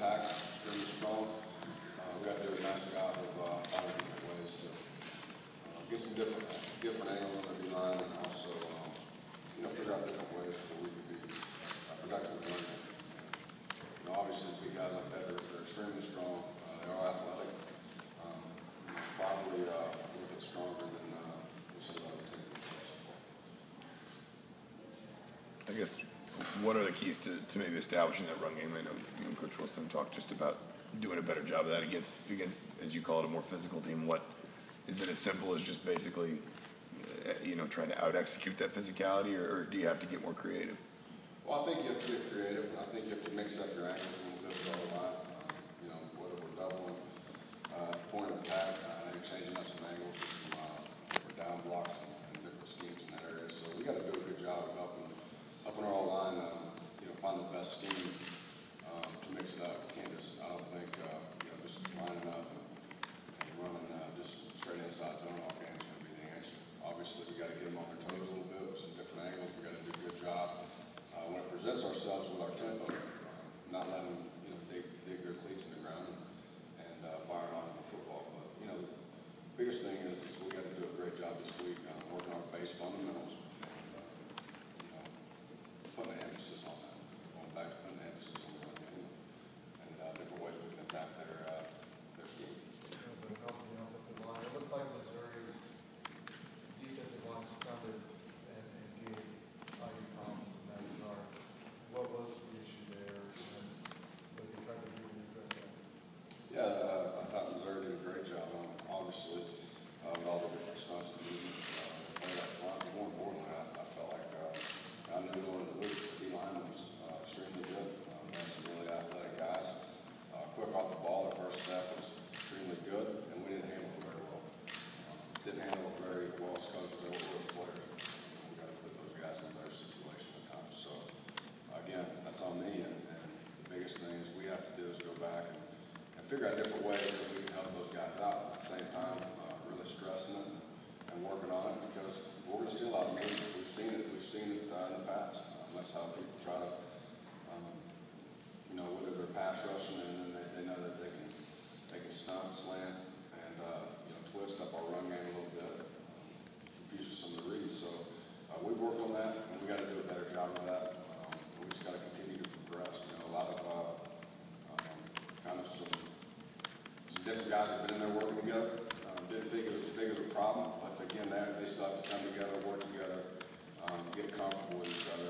attack, extremely strong. We got to do a nice job of finding different ways to get some different angles on the D-line, and also figure out different ways where we can be productive running. Obviously, big guys like that, they're extremely strong. They are athletic. Probably a little bit stronger than some other teams. I guess, what are the keys to maybe establishing that run game? I know you and Coach Wilson talked just about doing a better job of that against, as you call it, a more physical team. What is it as simple as just basically, trying to out-execute that physicality, or do you have to get more creative? Well, I think you have to get creative. I think you have to mix up your angles a little bit with all the line. Whether we're doubling point of attack, I think changing up some angles with some different down blocks and different schemes in that area. So we got to do a good job of helping our all line, find the best scheme to mix it up. We can't just, I don't think, just lining up and running just straight inside zone off games is going to be the answer. Obviously, we got to get them on their toes a little bit with some different angles. We got to do a good job when it presents ourselves with our tempo, not letting them, dig their cleats in the ground and firing off the football. But the biggest thing is we got to do a great job this week working on base fundamentals and putting an emphasis on that. Going back to putting an emphasis on the game and different ways we can attack their scheme. The company offensive line. It looked like Missouri's defensive line stunted and gave IU problems in that regard. What was the issue there, and what they tried to do to address that? Yeah, I thought Missouri did a great job on it, obviously, with all the different stunts and movements played up front. But more importantly, I felt like I knew going into the week the D-line was extremely good. They had some really athletic guys. Quick off the ball, their first step was extremely good, and we didn't handle it very well. Didn't handle it very well as coaches. They were worse players. We got to put those guys in a better situation at times. So, again, that's on me, and the biggest thing is we have to do is go back and figure out different ways that we can help those guys out. At the same time, really stressing it and working on it, because we're going to see a lot of movement. We've seen it in the past. That's how people try to, whether they're pass rushing and then they know that they can stunt, slant, and twist up our run game a little bit, confuses some of the reads. So we've worked on that, and we got to do a better job of that. We just got to continue to progress. A lot of some different guys have been in there working together. Didn't think it was as big of a problem, but again, they still have to come together, work together, get comfortable with each other.